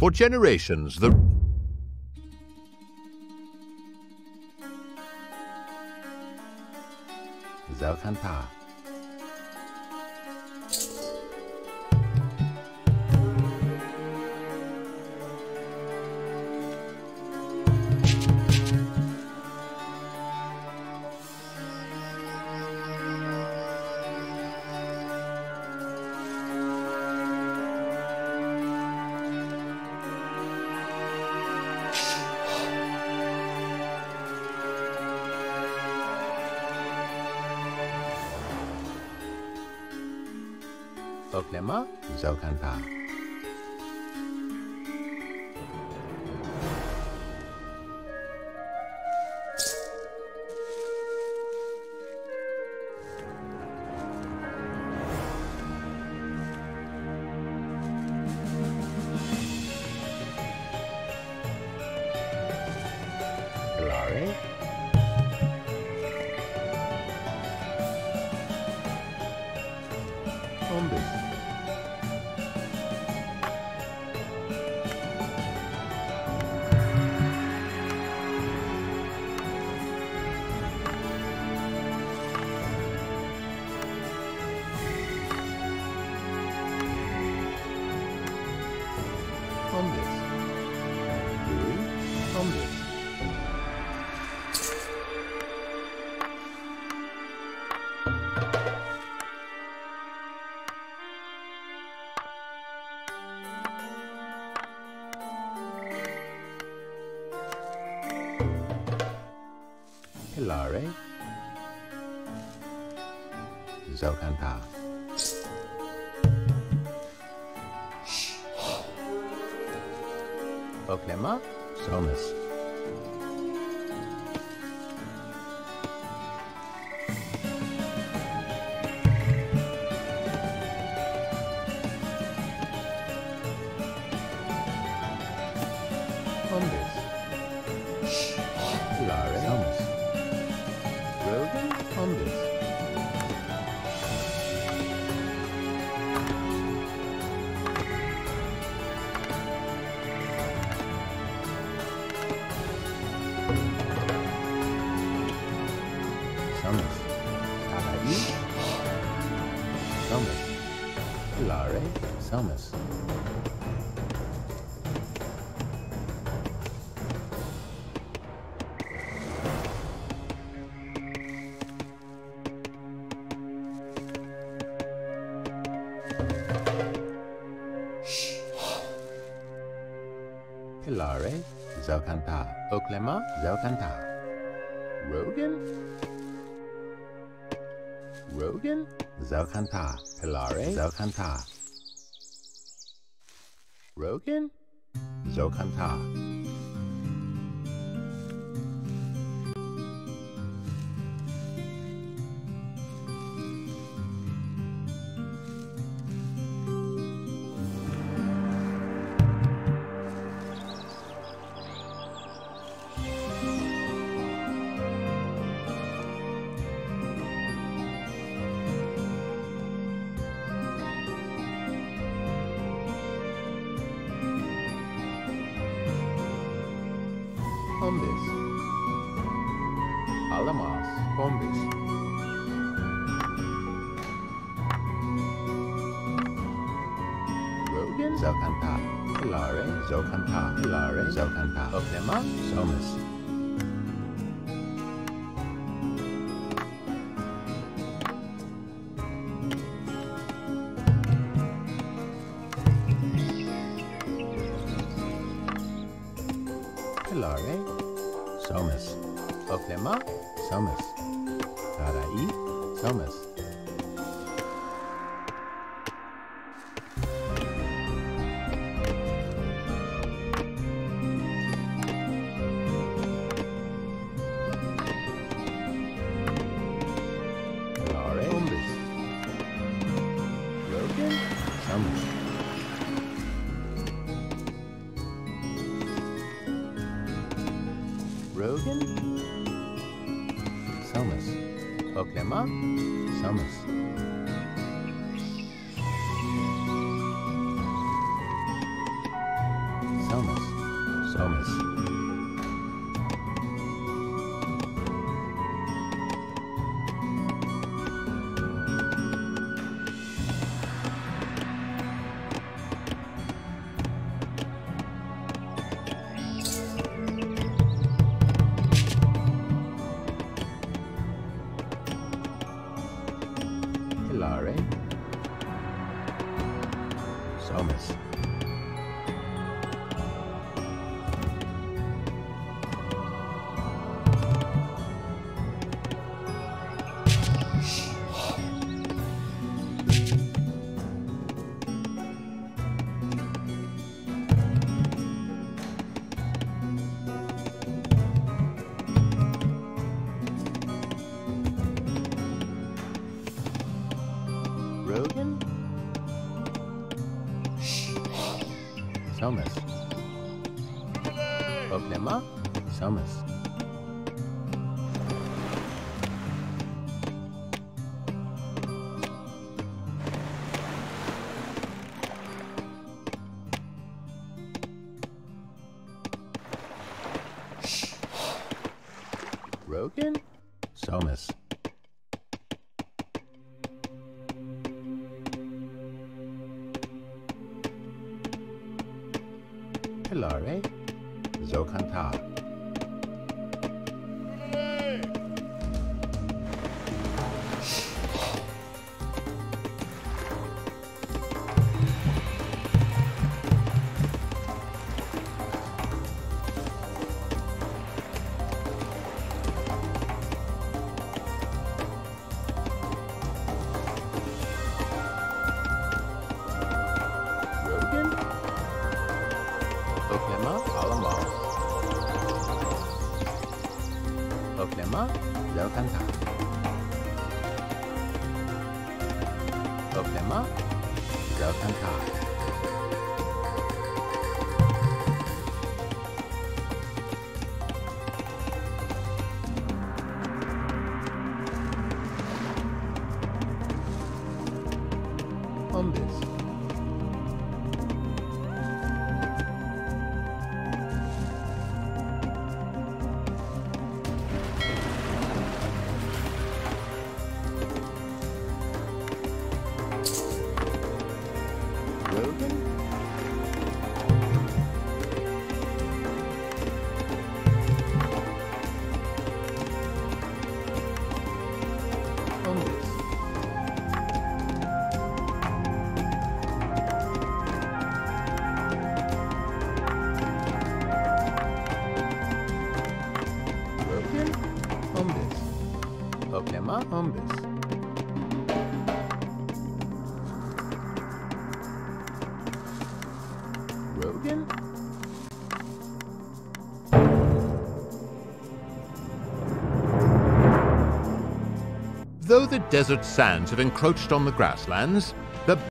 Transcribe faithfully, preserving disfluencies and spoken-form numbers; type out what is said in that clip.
For generations, the Zelkanta. Oklema, Zelkanta. Lare. Ombis. Ombis. Louis. Ombis. Hilare. Zelkanta. Oklema, Somas. Ombis. Hilare, Somas. Rogan, Ombis. Somas. Alai. Somas. Hilare, Somas. Hilare, Zelkanta. Oklema, Zelkanta. Rogan? Rogan? Zelkanta. Hilare, Zelkanta. Rogan? Zelkanta. Ombis. Alamas, Ombis. Rogan, Zelkanta. Hilare, Zelkanta. Hilare, Zelkanta. Oklema, Somas. Hilare, Somas. Oklema, Somas. Tarai, Somas. Hilare, Ombis. Rogan, Somas. Rogan, Somas. Oklema, Somas. Somas. Somas. Hilare. Somas. Rogan? Somas. Oklema? Somas. Rogan? Somas. Hilare. Zokanta. Rogan? Oklema, Alamo. Oklema, Zokanta. Oklema, Zokanta. Ombis. Rogan? Ombis. Rogan? Ombis. Oklema, Ombis. Rogan? Though the desert sands have encroached on the grasslands,